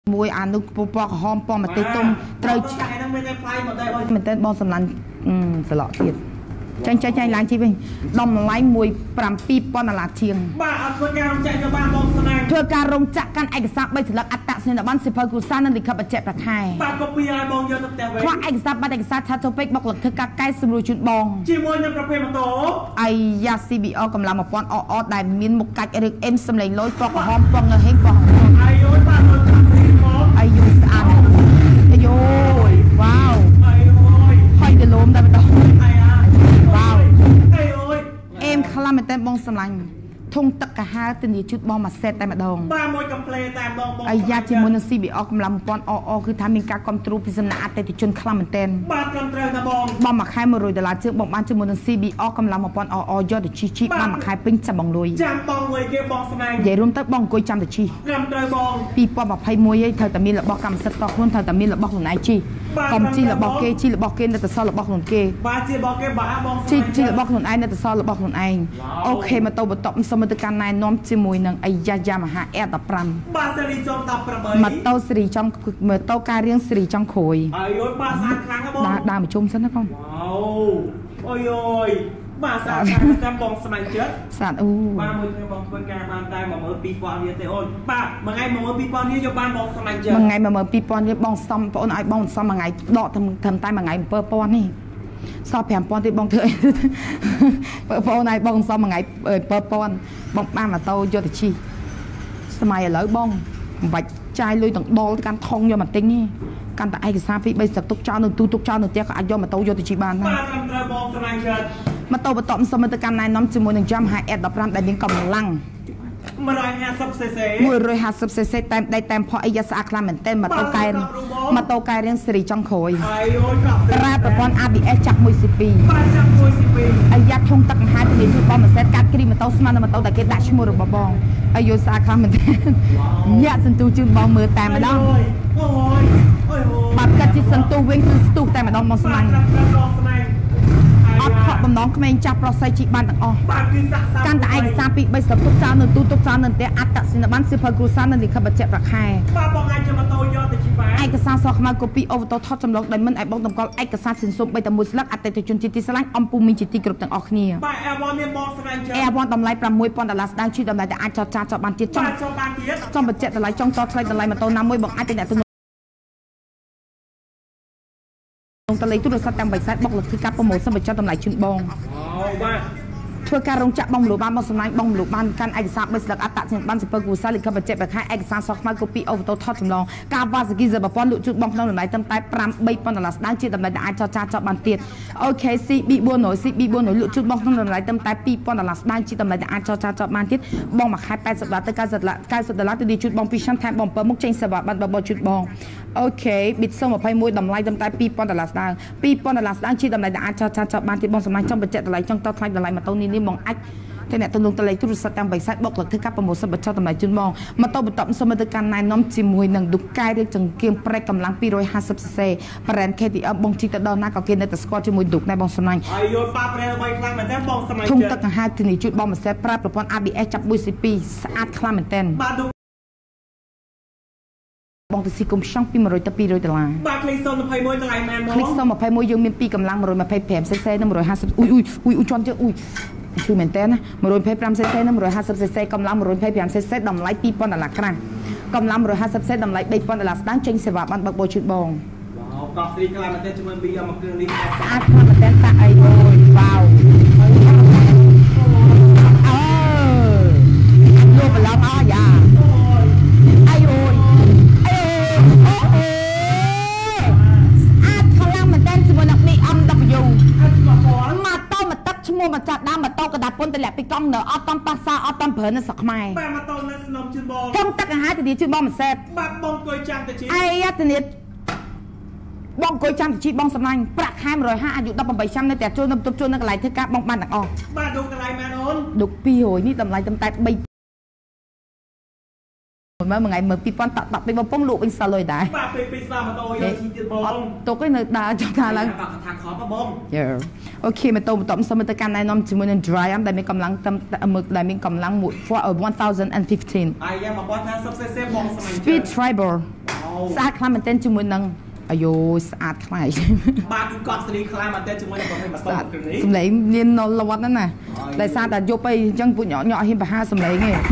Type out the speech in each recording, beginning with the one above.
มวยอ่านนึกปอกหอมปอมาติดตุ้มเตยมันเต้นบอลสำลันสลอเทียดใจล้างชีวิตดอมไล่มวยปรำปีปอนลาเชียงบ้าเอาเพื่อการใจจะบ้าบอลสนามเพื่อการลงจักกันเอกสารใบสิลักอัตตะเสนบ้านสิเพอร์กูซ่านั่นดิขับเจ็บประคายบ้าก็ปีอะไรบอลเยอะตั้งแต่เว้ยเพราะเอกสารบัตรเอกสารชาโตเป๊กบอกหลักเธอการใกล้สมรูจุดบองจีมวยในประเภทมาโตไอยาซีบีกำลังมาปอนอได้มีนมุกกัดเอริกเอ็มสำเร็จลอยปอกหอมปองเงยเฮงปองไอโยนบ้าโดนทำสีมองไอโยนสะอาดไอโยว้าวไอโยค่อยจะล้มได้ไหมต่อว้าวเอ็มคลามันเต้นบองสำลังทงตะกะฮาตีนี้ชุดบอลมาเซตแต่มาดองบ้ามวยกับเพลย์แต่บองไอยาจิมุนซีบีกำลังปอนคือทำมีการคอมตรูพิษณาแต่ติจนคลามันเต้นบ้ากำเตยนะบองมาขายมาโรยเดลาเชือกบองบ้านจิมุนซีบีกำลังมาปอนยอดชีบ้ามาขายปิ้งจับบองลุยจำบองเลยเก็บบองสมัยใหญ่รวมตั้งบองกุยจำแต่ชีกำเตยบองปีปอมาไพ่มวยเธอแต่มีระบอกกำสตอกคนเธอแต่มีระบอกหนุนไอชีกำจีระบอกเกชีระบอกเกนแต่ซอระบอกหนุนเกบ้าจีระบอกเกบ้าบองชีระบอกหนุนไอแต่ซอระบอกหนุนไอโอเคมาโตบตบสมรรถการนายน้อมจิมวยนังไอยายามหาแอดปรำบ้าสิริจงตับประเบยมาโตสิริจงมาโตการเรียงสิริจงโขยไอ้ยบ้าสารครั้งครับบองดามาชมซะนะพ่อว้าวโอ้ยบ้าสารครั้งแต่บองสมัยเจ็ดสารบ้ามวยเธอบองเป็นการบ้านตายมาเมื่อปีก่อนเนี่ยเตโอนบ้ามาไงมาเมื่อปีก่อนเนี่ยโยบ้านบองสมัยเจ็ดมาไงมาเมื่อปีก่อนเนี่ยบองซ้ำปอนไอบองซ้ำมาไงดอกทำตายมาไงเปิดปอนนี่สอบแผนปอนที่บองเถอะเปิดปอนไอบองซ้ำมาไงเปิดปอนบองบ้านมาโตโยติชีสมัยเลยบองบัดใจลุยต่างดอลการทองโยมาติ้งนี่การแต่ไอ้กษาพี่ใบสักตุกเจ้าหนึ่งตุกเจ้าหนึ่งเจ้าก็อายุมาโตโยติชีบ้านนะมาโตมาตอบสมรรถการนายน้อมจมูกหนึ่งจำหายแอดดับรันได้ยิงกำลังมวย50 cc เต็มได้เต็มพอไอยาสอาคลาเหมือนเต้นมาโตไกเรียงสิริจังโขยราประพร ABS จับมวย10 ปีไอยาชงตักหายที่ชุดบอลเหมือนเซตการกรีมาโตสมันมาโตแต่เกดัชมูรบองไอยาสอาคลาเหมือนเต้นยาสันตูจืดบอลมือแต่มาดองบัดกัดจิตสันตูเว้งคือสตูแต่มาดองมองสมังอดขอบบน้องขมิ้นจับเราใส่จีบันต่างออกการแต่ไอ้ซาปีใบสับตุกเจ้าหนึ่งตุกเจ้าหนึ่งแต่อัตตสินบันสิพกูซ่าหนึ่งดิขับเจ็บระคายไอ้กษาสอกมาโกปีโอวโตทอดจำลองได้มันไอ้บองตำกอลไอ้กษาสินสมใบตะมุสลักอัตตจุนจิตติสลังอมปูมีจิตติกรุบต่างออกเนี่ยแอร์บอลตำไลปรำมวยปอนดาลาสได้ชื่อตำไลแต่อาจจะจ่าบันเจี๊ยจ้องบัดเจ็บตำไลจ้องต่อไทยตำไลมาโตน้ำมวยบอกไอ้แต่เนี่ยตะไลตุลสัตว์แต่งใบซัดบอกหลักคือการโปรโมทสมัยเจ้าตำไลชุนบองเพื่อการลงจับบองหลุบ้านบองสมัยบองหลุบ้านการไอ้สารใบสลักอัตตะเช่นบ้านสิเปอร์กูซาลิขับเจ็บแบบให้ไอ้สารสอกมาโกปีโอโตทอดจำลองการวาสกิเซอร์แบบฟอนลุจุดบองขนมหนึ่งใบตำไตปรำใบปอนดาลาสได้ชื่อตำไลแต่ไอ้เจ้าจ่าเจ้าบันเตียนโอเคซีบีบัวหน่อยลุจุดบองขนมหนึ่งใบตำไตปีปอนดาลาสได้ชื่อตำไลแต่ไอ้เจ้าจ่าเจ้าบันเตียนบองมาขาย80 บาทแต่การสุดละตัวดีจุดบองพิชันแทนบองเปิดมุกเจนสวัสดิ์บันบอจุดบองโอเคบิดส่งมาไพ่มวยดำไลตำไตปีปอนดาลาสได้ปีปอนดาลาสได้ชื่อตำไลแต่ไอ้เจ้าจ่าเจ้าบันเตียนบองสมัยจ้องบัดเจ็บตำไลจ้องต่อไทยตำไลมาตัวนี้มองไอ้แต่เนี่ยตรงตะไลตุรุสัตว์ใบซัดบอกหลักที่การโปรโมทสมบัติชาวตำไลจุนมองมาโตบตอบสมรรถการนายน้อมจิมวยหนังดุกายเรียกจังเกียงแปรกำลังปี150 cc แปรนเคตีบองจิตดอนหน้าเกาเกนในแต่สกอตจิมวยดุในบองสมัยทุ่งตะกันหาที่นี่จุดบองมาเซตปราบประพร ABS จับบุย10 ปีสะอาดคลาเหมือนเต้นบองตัวซีกุมช่างปีมา100 ปี100 ดอลลาร์บาคลิกโซมาไพ่มวยตะไลแมนคลิกโซมาไพ่มวยยังมีปีกำลังมาไพ่แผลเซ่ๆนั่น150อุ้ยจอนเจ้าอุ้ยชื่อเหมือนเต้นนะมาโรยเพย์5 เซนนะ150 เซนกำลังมาโรยเพย์5 เซนดำไล่ปีปอนดาลาร์กลางกำลัง150 เซนดำไล่ใบปอนดาลาร์ตั้งเชิงเสวะมันบักโบชุดบองว้าวกอล์ฟซีกลายมาเต้นจมูกบีเอามาเครื่องนี้สะอาดมาเต้นตาไอโดยว้าวโยบล้อมยาไอโอยอาดเขาล่างมาเต้นจมูกนักมีอัมดับยูมาโตมาตักชั่วโมงมาจัดน้ำมาโตกระดาษปนแต่แหลกไปกล้องเนอะอตอมปลาซาอตอมเผินน่ะสักไม้แต่มาโตนั่นสนมชื่อบองต้องตักอาหารแต่ดีชื่อบองมันแซ่บบัดบองกอยจังแต่ชีไอ้ยัตเนียบองกอยจังแต่ชีบองสมัยประคาย105อายุดับใบช้ำในแต่โจนน้ำตุ๊บโจนนักไหลเทก้าบองบ้านหนักออกบ้านดุกอะไรมาโน้นดุกปีโหยนี่ตำไรตำแต่ใบเมื่อไงเมื่อปีปอนตัดไปบอป้องลูกเป็นซาเลยได้บ้าไปซามาโตยังชีจิตบองตัวก็เนื้อดาจงทาแล้วทางขอปะบองโอเคมาโตมาตอบสมรรถการนายน้อมจิมวยนดรายอันได้มีกำลังมือได้มีกำลังหมุด for 1015 ไอ้ยังมาป้อนทางซับเซฟบองสมัย speed tribal ស្អាតខ្លាំងមែនទែនជាមួយនឹងអាយស្អាតខ្លាំងបាទគឺកត់សេរីខ្លាំងមែនទែនជាមួយនឹងប្រភេទម៉ូតូគ្រឿងនេះសម្លេងមាននៅលវត្តហ្នឹងណាដោយសារតែយប់អីអញ្ចឹងពួកញក់ហ៊ានបហាសម្លេងឯង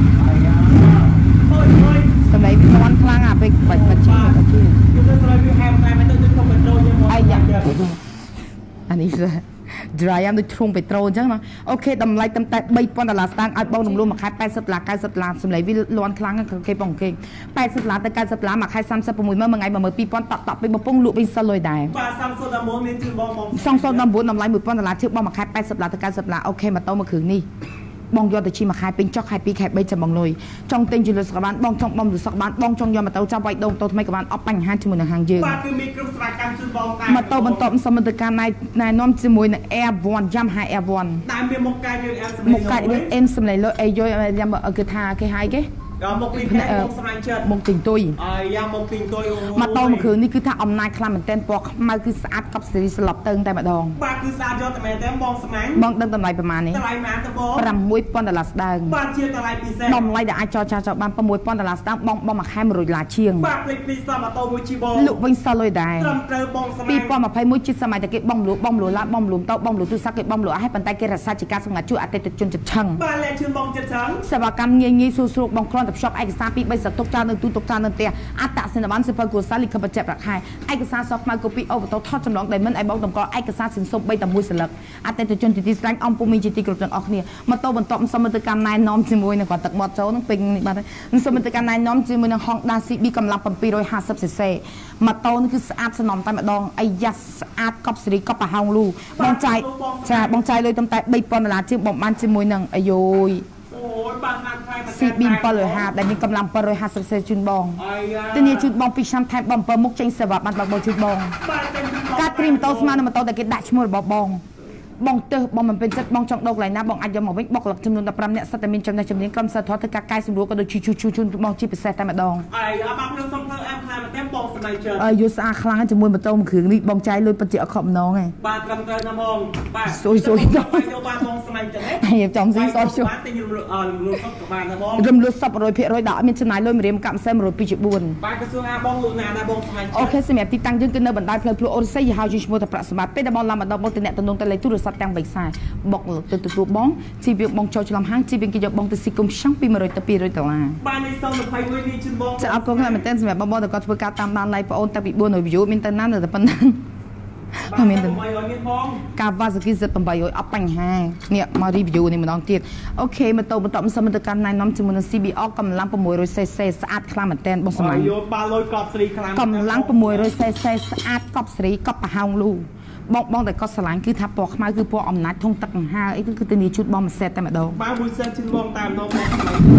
សម្លេងខ្លាំងខ្លាំងអាពេលបាច់ជិះគឺស្រីវាហែមតែមិនទៅក្នុងពេត្រូលយើងមកអាយ៉ាអានេះ dry យ៉ាងដូចធុងពេត្រូលអញ្ចឹងណាអូខេតម្លៃតាមតែ$3000ស្តាងឲ្យបងរំលោះមួយខែ$80 $90សម្លេងវាលន់ខ្លាំងគេបងគេ$80ទៅ$90មួយខែ36ម៉ឺនមួយថ្ងៃ12000តក់ពីបំពង់លក់វិញសិលលុយដែរបាទ219មានជឿបង 219តម្លៃ$1000ជឿបងមួយខែ$80ទៅ$90អូខេមកតមកគ្រឿងនេះបងយកទៅជិះមួយខែពេញចុះខែ2ខែ3ចាំបងលុយចង់ទិញជាលុយសកបានបងចង់បំលុយសកបានបងចង់យកម៉ូតូចាប់វាយដងម៉ូតូថ្មីក៏បានអត់បញ្ហាជាមួយនឹងហាងយើងបាទគឺមានគ្រប់ស្រ័យកម្មជូនបងតែម៉ូតូបន្តសមត្ថការណែនាំជាមួយនឹង R1 Yamaha R1 តែមានមុខកាយយើងអែមមុខកាយយើងអែមសម្លេងលុយអីយកយ៉ាំគឺថាគេហៅគេមកពីផ្នែកមកស្រាញ់ចិត្តមកទិញទុយយ៉ាមកទិញទុយម៉ូតូមួយគ្រឿងនេះគឺថាអំណាចខ្លាំងមែនទែនពណ៌ខ្មៅគឺស្អាតកប់សេរីស្លាប់ទៅតែម្ដងបាទគឺស្អាតយកតែមែនទែនបងស្មាញ់បងដឹងតម្លៃប្រហែលនេះតម្លៃម៉ានទៅបង $6000ស្ដើងបាទជាតម្លៃពិសេសតម្លៃដែលអាចចរចាបាន$6000ស្ដើងបងមួយខែ$100ជាងបាទភ្លេចពីសម៉ូតូមួយជីបងលក់វិញសល់លុយដែរត្រឹមត្រូវបងស្មាញ់ 2021ជាសម័យតែគេបងលួឡាបងលួតោបងលួទូរស័ព្ទគេបងលួឲ្យប៉ុន្តែគេរក្សាជាការសម្ងាត់ជួយអតិថិជនចិត្តឆឹងបាទលែកជឿនបងចិត្តឆឹងសេវាកម្មងាយងាយស្រួលបងគ្រាន់តែភ្ជាប់ឯកសារ2-3សទុកចោលនៅទូទុកចោលនៅផ្ទះអត្តសញ្ញាណប័ណ្ណសិភៅគ្រួសារលិខិតបញ្ជាក់ប្រាក់ខែឯកសារសខ្មៅកូពីអូវ៉ូតូថតចម្លងដែលមិនឲ្យបងតម្កល់ឯកសារសិនសុំ3តែ1សន្លឹកអតិថិជនជាទីស្រឡាញ់អង្គពុំមានជាទីគ្រប់ទាំងអស់គ្នាម៉ូតូបន្តសមត្ថកម្មណែនាំជាមួយនឹងគាត់ទឹកមាត់ចូលនឹងពេញនេះបាទសមត្ថកម្មណែនាំជាមួយនឹង Honda CB កម្លាំង 750cc ម៉ូតូនេះគឺស្អាតស្នំតែម្ដងអាយ៉ាស្អាតកប់សេរីកប់ប្រហោងលូបងចាយបងចាយលុយតាមតែ$3000ជាងបងបានជាមួយនឹងអាយយបាទស្អាតខ្លាំងមែន CB1000rrដែលមានកម្លាំង 750cc ជូនបងធានាជូនបង2ឆ្នាំថែមបង7មុខចេញសេវាបានបងជូនបងការគ្រីម៉ូតូស្មើនឹងម៉ូតូដែលគេដាក់ឈ្មោះរបស់បងទៅបងមិនពេញចិត្តបងចង់ដោកកន្លែងណាបងអាចយកមកវិញបុគ្គលិកចំនួន15នាក់សិតតែមានចំណេះជំនាញក្រុមសិស្សធម៌ធ្វើការកែសម្រួលក៏ដូចជាជូនបងជាពិសេសតែម្ដងបាទខ្ញុំសូមធ្វើអែមខ្លាំងមែនទេបងស្ដីចិត្តយល់ស្អាតខ្លាំងជាមួយម៉ូតូមួយគ្រឿងនេះបងចាយលុយពិតជាអត់ខកម្ដងឯងបាទត្រឹមត្រូវណាបងបាទសួយយកបានបងស្ដីចិត្តហេចំស៊ីសយបាទទិញរំលោះសុខក៏បានណាបងរំលោះសព 100%ដល់អត់មានចំណាយលុយម្រាមកាប់ផ្សេង102.4 បាទក្រសួងអាបងលក់ណាដែរបងស្ដីចិត្តអូខេសម្រាប់ទីតាំងយើងគឺនៅបណ្ដោយផ្លូវភ្លុអូនស័យហៅជាឈ្មោះតែប្រាក់សម្បត្តិពេលដែលបងឡើងម្ដងបងទៅអ្នកតំណងទៅលេខទូរស័ព្ទទាំង3ខ្សែបុកទៅទទួលបងជីវាបងចូលឆ្លងហាងជីវាគេយកបងទៅស៊ីគុំឆាំងពី$100ទៅ$200 បាទនេះសូម21នេះជូនបងចាអរគុណមែនតើសម្រាប់បងទៅគាត់ធ្វើការតាមដាន live បងអូនតាពី400 view មានទៅណានៅតែប៉ុណ្ណឹងបាទមានទៅបង kawasaki Z800 អត់បញ្ហានេះមក review នេះម្ដងទៀតអូខេម៉ូតូបន្តសមត្ថកម្មណែនាំជាមួយនឹង CBR កម្លាំង 600cc ស្អាតខ្លាំងមែនតើបងសម្លាញ់យកបាល់លុយកប់ស្រីខ្លាំងកម្លាំង 600cc ស្អាតកប់ស្រីកប់ប្រហោងលូបងតែគាត់ស្រឡាញ់គឺថាពណ៌ខ្មៅគឺពណ៌អំណាចធំទឹកបង្ហើអីគឺទៅនីជូតបងមួយសេតតែម្ដងបាទមួយសេតជូនបងតាមម្ដងបង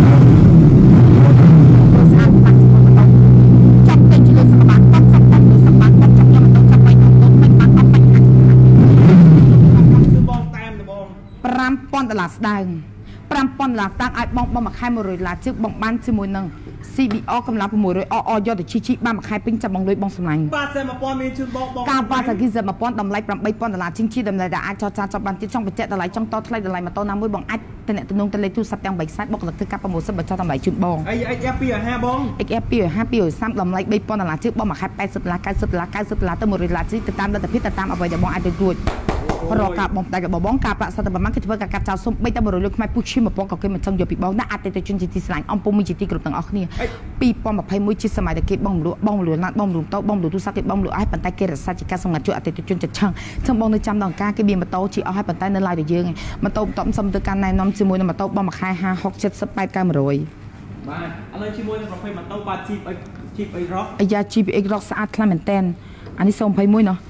ស្អាតខ្លាំងចាប់ទៅជាសក្បានកប់សក្បានកសក្បានកប់ចាប់យកមកទៅចាប់បាយទៅមិនបានអត់បញ្ហាជូនបងតាមម្ដង $5000ស្ដើង$5000ស្ដើងឲ្យបងមួយខែ$100ជើងបងបានជាមួយនឹងCBR កម្លាំង 600rr យកទៅជីបានមួយខែពេញចាំបងលុយបងសម្លាញ់បាទ1000មានជូនបងការវ៉ាសាគី1000តម្លៃ$8000ជាងជាតម្លៃដែលអាចចរចាចប់បានទៀតចង់បញ្ជាក់តម្លៃចង់តថ្លៃតម្លៃម៉ូតូណាមួយបងអាចតំណងទៅលេខទូរស័ព្ទទាំង3ខ្សែបុគ្គលិកធ្វើការប្រម៉ូសិនបញ្ចុះតម្លៃជូនបង XF250បង XF250 តម្លៃ$3000ជាងបងមួយខែ$80 $90 $90 ទៅ$100ទៅតាមលទ្ធភាពទៅតាមអ្វីដែលបងអាចទៅរួចរកការបងផ្ដាច់របស់បងការប្រាក់សតបបានគេធ្វើការកាត់ចោលសុំ3តែ100លុយខ្មែរពុះឈីមកបងក៏គេមិនចង់យកពីបងដាក់អតិថិជនជាទីស្រឡាញ់អំពុំមានជាទីគ្រប់ទាំងអស់គ្នា2021ជាសម័យដែលគេបងលក់បងលួនណាត់បងលួនតោបងលួនទូរស័ព្ទគេបងលក់ឲ្យប៉ុន្តែគេរសាជាការសម្ងាត់ជួយអតិថិជនចិត្តឆឹងចឹងបងនៅចាំដល់ការគេមានម៉ូតូជាអស់ឲ្យប៉ុន្តែនៅឡាយរបស់យើងម៉ូតូបន្តសុំទៅការណែនាំជាមួយនឹងម៉ូតូបងមួយខែ50 60 70 80 90 100 បាទឥឡូវជាមួយនឹងប្រភេទម៉ូតូបាទ Jeep X Rock អាយ៉ា Jeep X Rock ស្អាតខ្លាំងមែនតើអានេះ021ណោះ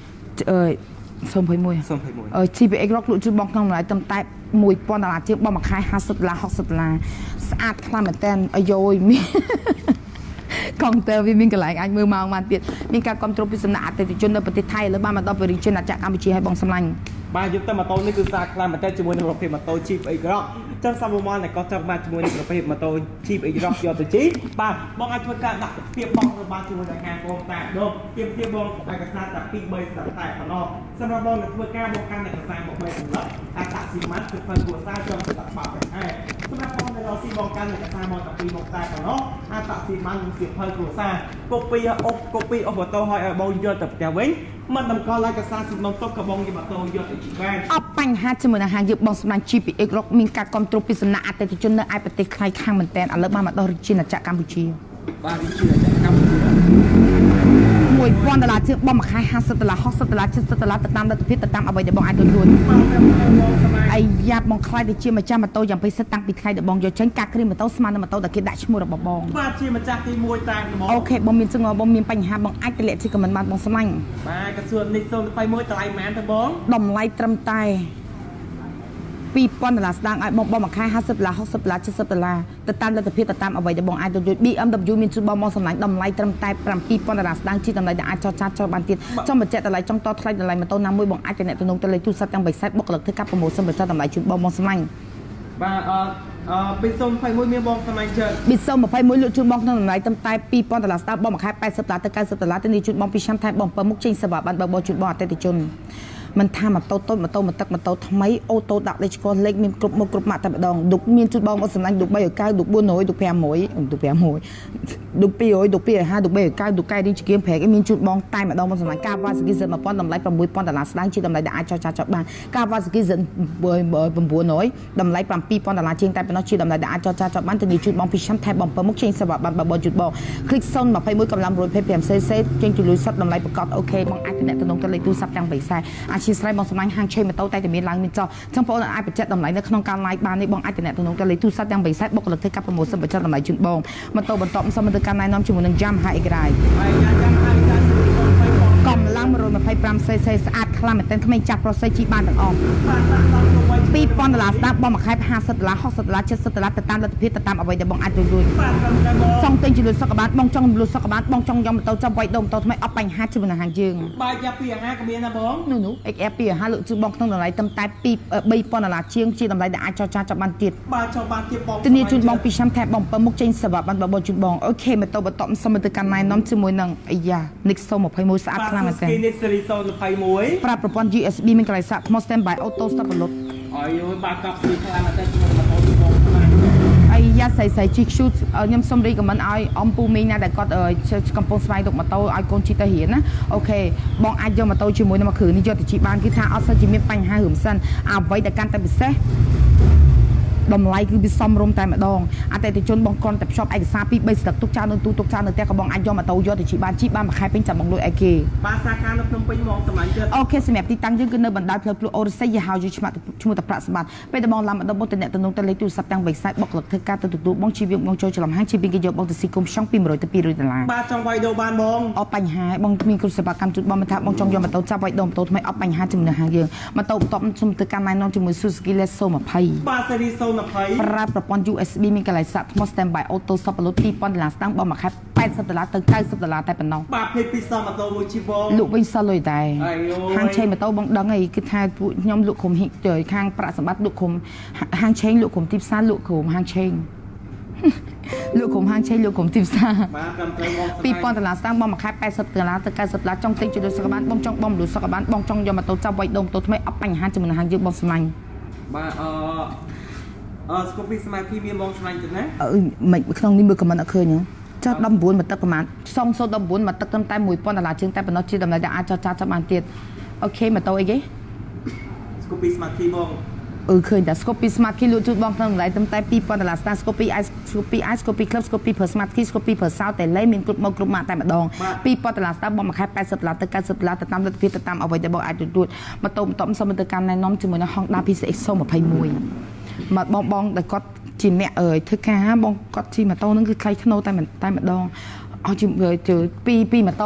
021 CBR លក់ជូនបងក្នុងតម្លៃត្រឹមតែ$1000ជាងបងមួយខែ$50 $60ស្អាតខ្លាំងមែនតើអាយយមានកុងទ័រវាមានកន្លែងអាចមើលមកបានទៀតមានការគ្រប់គ្រងពីសំណាក់អតិថិជននៅប្រទេសថៃឥឡូវបានមកដល់បរិយាអាចារ្យកម្ពុជាឲ្យបងសម្លាញ់បាទយកទៅម៉ូតូនេះគឺស្អាតខ្លាំងមែនតើជាមួយនឹងប្រភេទម៉ូតូ Jeep X Rock ចឹងសាប់ប្រមាណតែក៏ចង់បានជាមួយនឹងប្រភេទម៉ូតូ Jeep X-Rock យកទៅជីបាទបងអាចធ្វើការដាក់ពាក្យបងទៅបានជាមួយនឹងការបងតែដបពាក្យបងឯកសារតែ2 3ស្ដាប់តែប៉ុណ្ណោះសម្រាប់បងនឹងធ្វើការបងកាន់ឯកសារមក3សម្រាប់អាចដាក់ស៊ីម៉ាត់គឺធ្វើគ្រួសារចំដាក់បាក់ទៅហើយសម្រាប់បងដែលរកស៊ីបងកាន់ឯកសារមកតែ2មកតែប៉ុណ្ណោះអាចដាក់ស៊ីម៉ាត់នឹងជាធ្វើគ្រួសារកូពីអុបម៉ូតូឲ្យបងយកទៅផ្ទះវិញមិនតម្កល់ឯកសារសំណុំទុកក៏បងយកម៉ូតូយកទៅជីបានអត់បញ្ហាជាមួយនឹងហាងយើងបងសម្ដែង Jeep X-Rock មានការគ្រប់គ្រងពីសំណាក់អតិថិជននៅឯប្រទេសខ្លៃខាងមែនតើឥឡូវបានមកដល់រាជាណាចក្រកម្ពុជាបាទរាជាណាចក្រកម្ពុជា$1000ជាងបងមួយខែ$50 $60 $70 ទៅតាមលទ្ធភាពទៅតាមអ្វីដែលបងអាចទទួលអាយ៉ាបងខ្លាចទៅជាម្ចាស់ម៉ូតូយ៉ាងពិសេសតាំងពីថ្ងៃដែលបងយកចេញការគ្រីមម៉ូតូស្មើនឹងម៉ូតូដែលគេដាក់ឈ្មោះរបស់បងបាទជាម្ចាស់ទី1តែបងអូខេបងមានចង្អុលបងមានបញ្ហាបងអាចទម្លាក់ជាខមមិនបានបងស្មាញ់បាទកសួននេះសូម21តម្លៃម៉ានទៅបងតម្លៃត្រឹមតែ$2000ស្ដាងឲ្យបងមួយខែ$50 $60 $70ទៅតាមលទ្ធភាពទៅតាមអ្វីដែលបងអាចទទួល BMW មានជូនបងសម្លាញ់តម្លៃត្រឹមតែ$7000ស្ដាងជាតម្លៃដែលអាចចរចាចោលបានទៀតចំបញ្ជាក់តម្លៃចង់តថ្លៃតម្លៃម៉ូតូណាមួយបងអាចទំនាក់ទំនងទៅលេខទូរស័ព្ទទាំង3ខ្សែបុគ្គលិកធ្វើការប្រម៉ូសិនបញ្ចុះតម្លៃជូនបងសម្លាញ់បាទពី021មានបងសម្លាញ់ជើពី021លក់ជូនបងក្នុងតម្លៃត្រឹមតែ$2000ស្ដាងបងមួយខែ$80ទៅ$90ទៅនេះជូនបងពីឆ្នាំថែបង7មុខចេញសេវាបានបើបងជូនបងអតិថិជនមិនថាម៉ូតូតូចម៉ូតូមកទឹកម៉ូតូថ្មីអូតូដាក់លេខឆ្កល់លេខមានគ្រប់មុខគ្រប់ម៉ាកតែម្ដងឌុកមានជូនបងមកសម្លាញ់ឌុក3ឲ្យ9ឌុក400ឌុក500ឌុក200ឌុក250ឌុក309ឌុកកែរីជាគៀមប្រែកមានជូនបងតែម្ដងមកសម្លាញ់កាវ៉ាសាគី Z1000 តម្លៃ$6000ស្ដាងជាតម្លៃដែលអាចចរចាចោលបានកាវ៉ាសាគី Z900 តម្លៃ$7000ជាងតែប៉ុណ្ណោះជាតម្លៃដែលអាចចរចាចោលបានទៅនេះជូនបងពីឆ្នាំថែបង7មុខចេញសេវាបានបើបងជូនបងคลิก021កម្លាំង 125cc ចេញជលុយសុទ្ធតម្លៃប្រកបអូខេបងអាចទំនាក់ទំនងទៅលេខទូរស័ព្ទទាំង3ខ្សែជាស្រ័យបងសម្លាញ់ហាងឆេម៉ូតូតែមានឡើងមានចោះចឹងបងប្អូនអាចបញ្ជាក់តម្លៃនៅក្នុងការ live បាននេះបងអាចទំនាក់ទំនងទៅលេខទូរស័ព្ទទាំង3ខ្សែបុគ្គលិកធ្វើការប្រម៉ូសិនបញ្ជាក់តម្លៃជូនបងម៉ូតូបន្តសូមទៅការណែនាំជាមួយនឹង Yamaha X-Ride កម្លាំង 125cc ស្អាតខ្លាំងមែនទែនក្មេងចាស់ប្រុសស្រីជីបានទាំងអស់$2000ស្ដាប់បងមួយខែ$50 $60 $70ទៅតាមលទ្ធភាពទៅតាមអ្វីដែលបងអាចទទួលចង់ទិញជលុយសុខបានបងចង់លុយសុខបានបងចង់យកម៉ូតូចាំវាយដូរម៉ូតូថ្មីអត់បញ្ហាជាមួយនឹងហាងយើងបាទយ៉ា250ក៏មានដែរបងនោះ XR 250លក់ជូនបងក្នុងតម្លៃត្រឹមតែ$3000ជាងជាតម្លៃដែលអាចចរចាចាប់បានទៀតបាទចង់បានទៀតបងធានាជូនបងពីឆ្នាំថែបង7មុខចេញសេវាបានបងជូនបងអូខេម៉ូតូបន្តសូមទៅកាន់ណែនាំជាមួយនឹងអាយ៉ា Nixon 21ស្អាតខ្លាំងមែនទេនេះស៊េរី021ប្រាប់ប្រព័ន្ធ USB មានកន្លែងសាកថ្ម standby auto stop រលត់អើយបាទកប់ស្រីខ្លាំងមែនទេជាមួយម៉ូតូបងអាយ៉ាស្រីជីកឈូតខ្ញុំសូមរីកមិនឲ្យអំពូមីងណាដែលគាត់កំពុងស្វែងរកម៉ូតូឲ្យកូនជិះទៅរៀនណាអូខេបងអាចយកម៉ូតូជាមួយនឹងមួយគ្រឿងនេះយកទៅជិះបានគឺថាអត់សូវជាមានបញ្ហារឿងសិនអ្វីដែលកាន់តែពិសេសតម្លៃគឺវាសមរម្យតែម្ដងអតិថិជនបងគ្រាន់តែភ្ជាប់ឯកសារ2 3ស្លឹកទុកចោលនៅទូទុកចោលនៅផ្ទះក៏បងអាចយកម៉ូតូយកទៅជិះបានមួយខែពេញចាំបងលុយឲ្យគេបាទសាខានៅភ្នំពេញហ្មងសម្រាប់ចិត្តអូខេសម្រាប់ទីតាំងយើងគឺនៅបណ្ដោយផ្លូវភ្លុកអូរស័យហៅយឈ្មោះតប្រាក់សម្បត្តិពេលដែលបងឡើងមកដល់បងតំណតំណងទៅលេខទូរស័ព្ទទាំង3ខ្សែបុគ្គលិកធ្វើការទៅទទួលបងជីវបងចូលច្រឡំហាងជីវគេយកបងទៅស៊ីគុំឆុង$200ទៅ$200បាទចង់វាយដូរបានបងអត់បញ្ហាបងមានគ្រោះសេវាកម្មជូនបងមិនថាបងចង់យកម៉ូតូចាប់វាយដូរម៉ូតូថ្មីអត់បញ្ហាជាមួយនឹងហាងយើងម៉ូតូបន្ទាប់សុំទៅកាន់ណែនាំជាមួយ Suzuki Leso 20បាទស៊េរី020ប្រើប្រព័ន្ធ USB មានកន្លែងសាកថ្ម standby auto stop លុត$2000ស្ដាងបងមួយខែ$80ទៅ$90តែប៉ុណ្ណោះបាទភ្លេចពីសមម៉ូតូមួយជីវងលក់វិញសោះលុយតែហាងឆេងម៉ូតូបងដឹងអីគឺថាពួកខ្ញុំលក់ក្រុមហ៊ីកខាងប្រាក់សម្បត្តិលក់ក្រុមហាងឆេងលក់ក្រុមទីផ្សារលក់ក្រុមហាងឆេងលក់ក្រុមហាងឆេងលក់ក្រុមទីផ្សារបាទត្រឹមត្រូវបង$2000ស្ដាងបងមួយខែ$80ទៅ$90ចង់ទិញជលុយសុខបានបងចង់បងលុយសុខបានបងចង់យកម៉ូតូចាប់វាយដូរម៉ូតូថ្មីអត់បញ្ហាជាមួយនឹងហាងយើងបងស្មាញ់បាទស្គូពីស្មារតីមានបងឆ្លាញ់ទៅណាមិនក្នុងនេះមើលខមមិនអត់ឃើញហ៎ចុះ19មកទឹកប្រហែល019មកទឹកត្រឹមតែ$1000ជាងតែប៉ុណ្ណោះជាតម្លៃដែលអាចចរចាចាប់បានទៀតអូខេម៉ូតូអីគេស្គូពីស្មារតីបងឃើញតែស្គូពីស្មារតីលក់ជូនបងក្នុងតម្លៃត្រឹមតែ$2000ស្ដាងស្គូពីស្គូពីក្លឹបស្គូពីប្រើស្មារតីស្គូពីប្រើសោតែលេមានគ្រប់មកគ្រប់ម៉ាកតែម្ដង$2000ស្ដាងបងមួយខែ$80ទៅ$90ទៅតាមលទ្ធភាពទៅតាមអ្វីដែលបងអាចទទួលម៉ូតូបន្តសូមទៅកាន់ណែនាំជាមួយនឹង Honda PCX 021មកបងដែលគាត់ជាអ្នកធ្វើការបងគាត់ជិះម៉ូតូហ្នឹងគឺថ្លៃធ្នូតែម្ដងអស់ជាមួយពីម៉ូតូ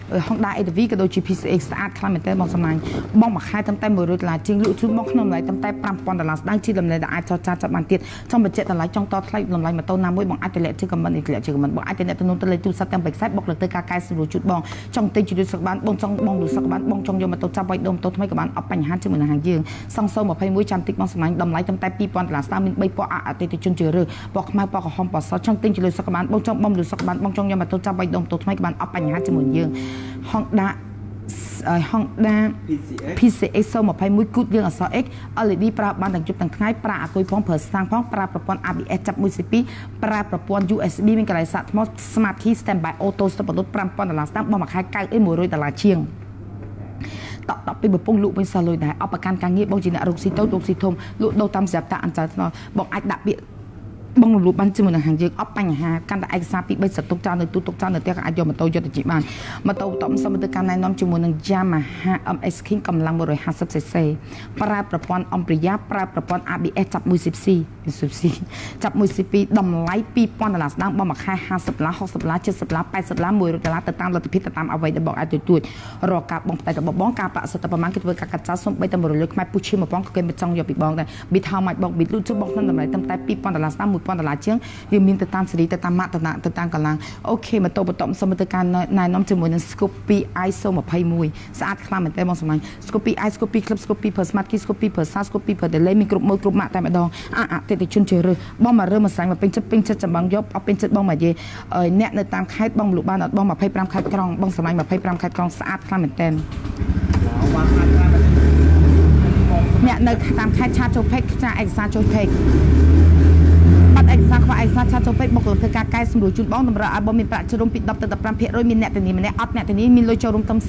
Honda ADV ក៏ដូចជា PCX ស្អាតខ្លាំងមែនតើបងសម្លាញ់បងមួយខែតាមតែ$100ជាងលក់ជូនបងក្នុងតម្លៃតាមតែ$5000ស្ដើងជាតម្លៃដែលអាចចរចាចាប់បានទៀតចំបញ្ជាក់តម្លៃចង់តថ្លៃតម្លៃម៉ូតូណាមួយបងអាចទៅលាក់ជាខមមិននេះលាក់ជាខមមិនបងអាចទៅអ្នកទំនុំទៅលេខទូរស័ព្ទទាំង3ខ្សែបុកលើទៅការកែសម្រួលជូនបងចង់ទិញជូនសកបានបងចង់បងលុយសកបានបងចង់យកម៉ូតូចាប់វាយដុំម៉ូតូថ្មីក៏បានអត់បញ្ហាជាមួយនឹងហាងយើងសង្ស21ចាំតិចបងសម្លាញ់តម្លៃតាមតែ$2000ស្ដើងមាន3ពណ៌អតិថិជនជ្រើសរើសពណ៌ខ្មៅពណ៌ក្រហមពណ៌សចង់ទិញជូនសកបានបងចង់បងលុយសកបានបងចង់យកម៉ូតូចាប់វាយដុំម៉ូតូថ្មីក៏បានអត់បញ្ហាជាមួយយើង Honda PCX 21គូតយើងអក្សរ X LED ប្រើបានទាំងជប់ទាំងថ្ងៃប្រើអាគុយផងប្រើស្តាំងផងប្រើប្រព័ន្ធ ABS ចាប់មួយ C2 ប្រើប្រព័ន្ធ USB មានកន្លែងសាកថ្ម Smart Key Standby Auto ស្ទើរបដុត$5000ស្តាំបងមួយខែ$100ជាងតពីបំពង់លក់វិញសោះលុយដែរអបប្រកាន់ការងារបងជាអ្នករកស៊ីតូចរកស៊ីធំលក់ដូរតាមស្រាប់តាអញ្ចឹងបងអាចដាក់ពាក្យបងលក់បានជាមួយនឹងហាងយើងអត់បញ្ហាកាន់តែឯកសារពី3សិតទុកចោលនៅទូទុកចោលនៅផ្ទះក៏អាចយកម៉ូតូយកទៅជិះបានម៉ូតូបន្តសមត្ថការណែនាំជាមួយនឹង Yamaha MS King កម្លាំង 150cc ប្រើប្រព័ន្ធអំប្រិយាប្រើប្រព័ន្ធ ABS ចាប់មួយ 10C ចាប់មួយ C2 តម្លៃ$2000ស្ដើងបងមួយខែ$50 $60 $70 $80 $100ទៅតាមលទ្ធភាពទៅតាមអ្វីដែលបងអាចទទួលរកការបងផ្ទៃរបស់បងការប្រាក់សុទ្ធតែប្រហែលគេធ្វើការកាត់ចោលសូម្បីតែ100លុយខ្មែរពុះឈាមមកបងក៏គេមិនចង់យកពីបងដែរ Bit how much បង Bit លុយជួយបងក្នុងតម្លៃតាមតែ$2000ស្ដើង$1000ជាងវាមានទៅតាមសេរីទៅតាមម៉ាកទៅតាមកម្លាំងអូខេម៉ូតូបន្តសមត្ថការណែនាំជាមួយនឹង Scoopy i21 ស្អាតខ្លាំងមែនតើបងសម្លាញ់ Scoopy i Scoopy Clip Scoopy per Smart Key Scoopy per Sound Scoopy per Delay មានគ្រប់ម៉ូដគ្រប់ម៉ាកតែម្ដងអតិថិជនជ្រើសរើសបងមករើមកស្រាញ់មកពេញចិត្តចាំបងយកអត់ពេញចិត្តបងមកនិយាយអ្នកនៅតាមខេត្តបងលក់បានអត់បង25ខេត្តក្រុងបងសម្លាញ់25ខេត្តក្រុងស្អាតខ្លាំងមែនតើអ្នកនៅតាមខេត្តឆាចូលពេកចាឯកសារចូលពេកបាត់ឯកសារខ្វះឯកសារឆាចូលពេកបុគ្គលិកធ្វើការកែសម្រួលជូនបងតម្រូវឲ្យបងមានប្រាក់ចូលរួមពី10ទៅ15%មានអ្នកធានាម្នាក់អត់អ្នកធានាមានលុយចូលរួមតាម30%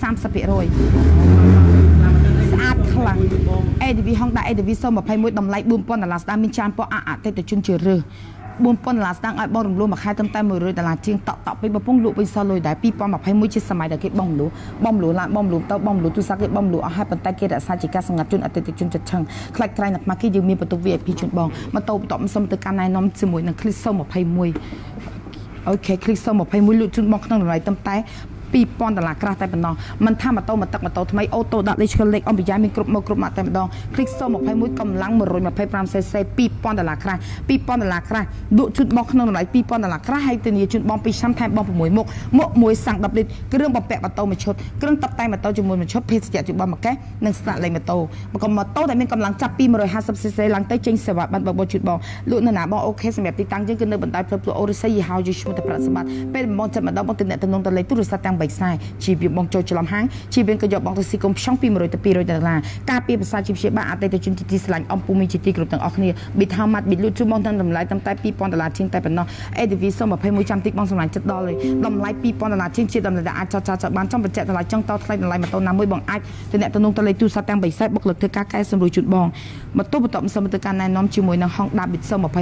ស្អាតខ្លាំង ADV Honda ADV 21តម្លៃ$4000ស្ដើងមានច្រើនពណ៌អតិថិជនជ្រើសរើស$4000ស្ដើងឲ្យបងរំលោះមួយខែតាមតែ$100ជាងតពីបំពង់លក់វិញសោះលុយដែរ2021ជាសម័យដែលគេបងលក់ឡើងបងលក់ទៅបងលក់ទូរស័ព្ទគេបងលក់អស់ហើយប៉ុន្តែគេរក្សាជាការសម្ងាត់ជូនអតិថិជនចិត្តឆឹងខ្លាច់ក្រៃនៅខ្មាស់គេយើងមានបន្ទុក VIP ជូនបងម៉ូតូបន្តសុំទៅការណែនាំជាមួយនឹង Click 21អូខេ Click 21លក់ជូនបងក្នុងតម្លៃតាមតែ$2000ក្រាស់តែប៉ុណ្ណោះមិនថាម៉ូតូមកទឹកម៉ូតូថ្មីអូតូដាក់លេខឆ្កឹងលេខអំពីយ៉ាមានគ្រប់ម៉ូដគ្រប់ម៉ាកតែម្ដង Click 21កម្លាំង 125cc $2000ក្រាស់$2000ក្រាស់លក់ជូនបងក្នុងតម្លៃ$2000ក្រាស់ហើយធានាជូនបង2ឆ្នាំថែមបង6មុខមួយសាំង10លីត្រគ្រឿងបំពាក់ម៉ូតូមួយឈុតគ្រឿងតុបតែងម៉ូតូជាមួយមួយឈុតភេសជ្ជៈជូនបងមួយកេះនិងស្លាកលេខម៉ូតូម៉ូតូដែលមានកម្លាំងចាប់ពី 150cc ឡើងទៅចេញសេវាបានបងជូនបងលក់នៅណាបងអូខេសម្រាប់ទីតាំងយើងគឺនៅបណ្ដោយផ្លូវអូរិស័យយីហោយឈ្មោះតែប្រាក់សម្បត្តិពេលបងចិត្តម្ដងបងទៅអ្នកទំនងទៅលេខទូរស័ព្ទទាំង3ខ្សែជីវៀបងចូលច្រឡំហាងជីវៀងក៏យកបងទៅស៊ីកុំផ្ចង់ពី100ទៅ$200ការពារភាសាជីវជាបាអតិថិជនជាទីស្រឡាញ់អំពូមីជាទីគ្រប់ទាំងអស់គ្នា Bit how much Bit លក់ជូនបងតាមតម្លៃតាមតែ$2000ជាងតែប៉ុណ្ណោះ ADV 21ចាំតិចបងសម្លាញ់ចិត្តដល់ហើយតម្លៃ$2000ជាងជាតម្លៃដែលអាចចរចាបានចំបញ្ជាក់តម្លៃចង់តថ្លៃតម្លៃម៉ូតូណាមួយបងអាចទៅអ្នកទំនងទៅលេខទូរស័ព្ទទាំង3ខ្សែបុគ្គលិកធ្វើការកែសម្រួលជូនបងម៉ូតូបន្តសមត្ថការណែនាំជាមួយនឹង Honda Bit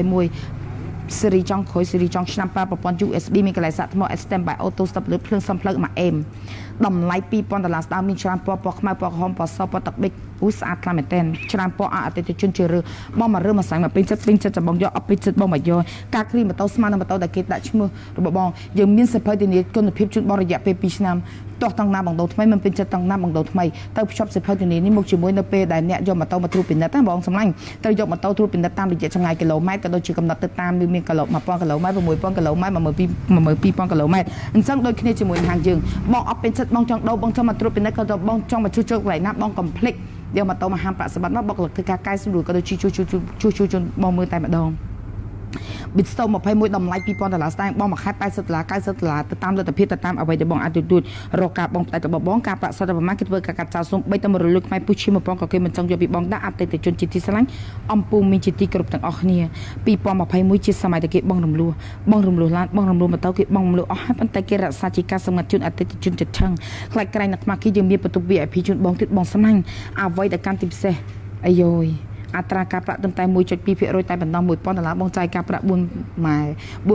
21សេរីចុងក្រោយសេរីចុងឆ្នាំប្រើប្រព័ន្ធ USB មានកន្លែងសាកថ្ម Standby Auto Stop លើភ្លើងសំភ្លើងមួយអេមតម្លៃ$2000ស្ដើងមានច្រើនពណ៌ខ្មៅពណ៌ក្រហមពណ៌សពណ៌ទឹកប៊ិចស្អាតខ្លាំងមែនទែនច្រើនពណ៌អតិថិជនជ្រើសរើសបងមករើមកសាំងមកពេញចិត្តចាំបងយកអត់ពេញចិត្តបងមកយកការគ្រីម៉ូតូស្មើនឹងម៉ូតូដែលគេដាក់ឈ្មោះរបស់បងយើងមានសិភៅធានាគុណភាពជូនបងរយៈពេល2ឆ្នាំទោះតាំងណាបងដូរថ្មីមិនពេញចិត្តតាំងណាបងដូរថ្មីទៅភ្ជាប់សិភៅធានានេះមកជាមួយនៅពេលដែលអ្នកយកម៉ូតូមកត្រួតពិនិត្យណាបងសម្លាញ់ត្រូវយកម៉ូតូត្រួតពិនិត្យតាមរយៈចម្ងាយគីឡូម៉ែត្រក៏ដូចជាកំណត់ទៅតាមមានគីឡូ1000គីឡូម៉ែត្រ6000គីឡូម៉ែត្រ12000គីឡូម៉ែត្រអញ្ចឹងដូចគ្នាជាមួយនឹងហាងយើងបងអត់ពេញចិត្តបងចង់ដូរបងចង់មកត្រួតពិនិត្យក៏បងចង់មកជួសជុលកន្លែងណាបងកុំភ្លេចយកម៉ូតូមកហាមប្រាក់សម្បត្តិមកបុគ្គលិកធ្វើការកែសម្រួលក៏ដូចជាជួសជុលបងមើលតែម្ដង Bit 21តម្លៃ$2000ស្ដើងបងមួយខែ$80 $90ទៅតាមលទ្ធភាពទៅតាមអ្វីដែលបងអាចទទួលរកការបងផ្ដាច់របស់បងការប្រាក់សុទ្ធតែប្រមាណគេធ្វើការកាត់ចោលសូម្បីតែ100លុយខ្មែរពុះឈាមមកបងក៏គេមិនចង់យកពីបងដាក់អតិថិជនជាទីស្រឡាញ់អំពូមីជាទីគ្រប់ទាំងអស់គ្នា2021ជាសម័យដែលគេបងរំលោះឡានបងរំលោះម៉ូតូគេបងរំលោះអស់ហើយប៉ុន្តែគេរក្សាជាការសម្ងាត់ជូនអតិថិជនចិត្តឆឹងខ្លាចក្រែងនៅខ្មាស់គេយើងមានបន្ទុក VIP ជូនបងទៀតបងស្មាញ់អ្វីដែលកាន់ទីពិសេសអាយយអត្រាការប្រាក់ត្រឹមតែ 1.2% តែបណ្ដោះ$1000បងចាយការប្រាក់$48100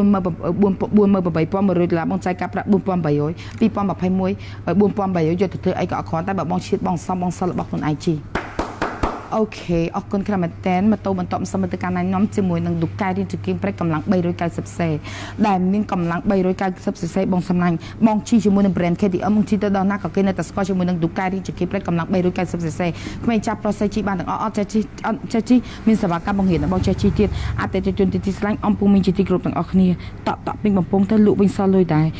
បងចាយការប្រាក់$4800 2021 $4800យកទៅធ្វើអីក៏អត់គ្រាន់តែបើបងឈៀតបងសំបងសិលរបស់ខ្លួនឯងជីអូខេអរគុណខ្លាំងមែនតើម៉ូតូបន្តសមត្ថការណែនាំជាមួយនឹងឌូកែរៀនជាគៀងព្រែកកម្លាំង 390cc ដែលមានកម្លាំង 390cc បងសំឡាញ់បងជីជាមួយនឹង brand KTM បងជីទៅដល់ណាក៏គេនៅតែស្គាល់ជាមួយនឹងឌូកែរៀនជាគៀងព្រែកកម្លាំង 390cc ក្មេងចាប់ប្រុសជីបានទាំងអត់ចេះជីមានសេវាកម្មបង្រៀនបងចេះជីទៀតអតិថិជនទីស្លាញ់អំពុំមានជីទីគ្រប់ទាំងអស់គ្នាតក់ពេញបំពង់ទៅលក់វិញសល់លុយដែរ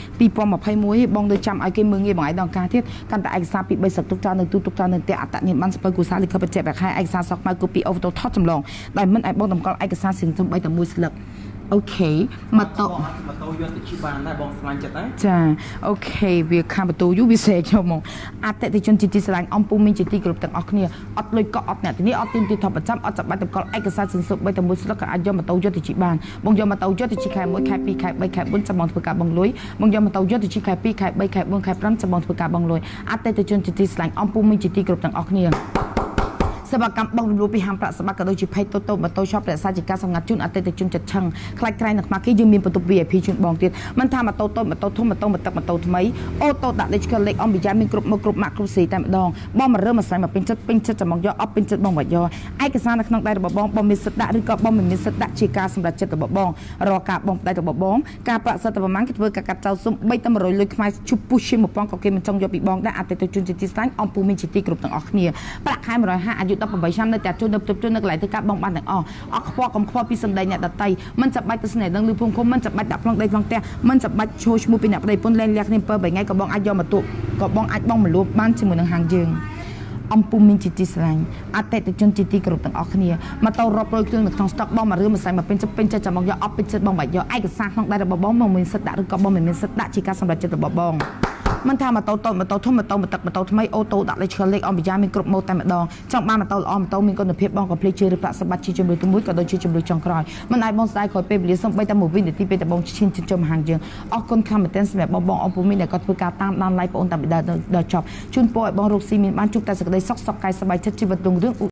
2021បងទៅចាំឲ្យគេមើងងាយបងឯងដល់ការទៀតកាន់តែឯកសារពី3សឹកទុកចោលនៅទូទុកចោលនៅផ្ទះអត្តញ្ញាណបានស្ពើគូសាលិខិតបញ្ជាក់ប្រាក់ខែឯកសារសក់ម៉ៅកូពីអូតូថតចម្លងដែលមិនឲ្យបងតម្កល់ឯកសារសិនសំបីតែមួយស្លឹកអូខេម៉ូតូយន្តទៅជីបានដែរបងស្លាញ់ចិត្តដែរចាអូខេវាខាងម៉ូតូយូវាសេខ្ញុំមកអតិថិជនជាទីស្រឡាញ់អំពុំមានជាទីគ្រប់ទាំងអស់គ្នាអត់លុយកក់អត់អ្នកនេះអត់ទីមទីថប់ប្រចាំអត់ចាំបាច់តម្កល់ឯកសារសិនសំបីតែមួយស្លឹកក៏អាចយកម៉ូតូយន្តទៅជីបានបងយកម៉ូតូយន្តទៅជីខែ1ខែ2ខែ3ខែ4ចាំបងធ្វើការបងលុយបងយកម៉ូតូយន្តទៅជីខែ2ខែ3ខែ4ខែ5ចាំបងធ្វើការបងលុយអតិថិជនជាទីស្រឡាញ់អំពុំមានជាទីគ្រប់ទាំងអស់គ្នាសេវាកម្មបងរំលោភពីហាងប្រាក់សម្បត្តិក៏ដូចជាភ័យតូតូម៉ូតូ shop រក្សាជាការសម្ងាត់ជូនអតិថិជនចិត្តឆឹងខ្លាចក្រែងនៅខ្មាស់គេយើងមានបន្ទប់ VIP ជូនបងទៀតមិនថាម៉ូតូតូចម៉ូតូធំម៉ូតូមកទឹកម៉ូតូថ្មីអូតូដាក់លេខលេខអំពីយ៉ាមានគ្រប់មកគ្រប់ម៉ាក់គ្រប់ស៊ីតែម្ដងបងមករើមកស្រាយមកពេញចិត្តចាំមកយកអត់ពេញចិត្តបងមកយកឯកសារនៅក្នុងដៃរបស់បងមានសិទ្ធិដាក់ឬក៏បងមិនមានសិទ្ធិដាក់ជាការសម្រេចចិត្តរបស់បងរកការបងផ្ដៃរបស់បងការប្រាក់សិទ្ធិប្រមាណគេធ្វើការកាត់ចោលសុំ3តែ100លុយខ្មែរជុបពុះឈាម1000ក៏គេមិនចង់យកពីបងដែរអតិថិជនជាទីស្លាញ់អំពូមានជាទីគ្រប់ទាំងអស់គ្នាប្រាក់ខែ150អាយុ18ឆ្នាំនៅតែជួយនៅផ្ទះជួយនៅកន្លែងធ្វើការបងបានទាំងអស់អត់ខ្វល់កំខ្វល់ពីសម្ដីអ្នកដតីមិនចាំបាច់ទៅស្នេហ៍នឹងលឺភូមិឃុំមិនចាំបាច់ដាក់ប្លង់ដីប្លង់ផ្ទះមិនចាំបាច់ឈោឈ្មោះពីអ្នកប្តីពុនលែងលះគ្នា7 3ថ្ងៃក៏បងអាចយកមកទូក៏បងអាចបងមកលួបបានជាមួយនឹងហាងយើងអំពុំមានជាទីស្រឡាញ់អតិថិជនជាទីគោរពទាំងអស់គ្នាម៉ូតូរាប់រយគ្រឿងនៅក្នុងស្តុកបងមករឿងមួយផ្សេងមកពេញចិត្តចាំបងយកអត់ពេញចិត្តបងបាច់យកឯកសារក្នុងដៃរបស់បងមានសិទ្ធិដាក់ឬក៏បងមិនមានសិទ្ធិដាក់ជាការសម្រេចចិត្តរបស់បងមិនថាម៉ូតូតូចម៉ូតូធំម៉ូតូមកទឹកម៉ូតូថ្មីអូតូដាក់លេខឆ្លលេខអំពីយ៉ាមានគ្រប់ម៉ូតតែម្ដងចង់បានម៉ូតូល្អម៉ូតូមានគុណភាពបងក៏ភ្លេចជឿឬប្រាក់សម្បត្តិជាជំនួយទីមួយក៏ដូចជាជំនួយចុងក្រោយមិនអាចបងស្ដាយក្រោយពេលវេលាសំបីតែមួយវិនាទីពេលតែបងឈានចិញ្ចឹមហាងយើងអរគុណខាងមែនទែនសម្រាប់បងអំពុំមានដែលគាត់ធ្វើការតាមដាន live បងតាំងពីដល់ចប់ជូនពរឲ្យបងរកស៊ីមានបានជួបតែសេចក្តីសុខកាយសប្បាយចិត្តជីវិតរុងរឿង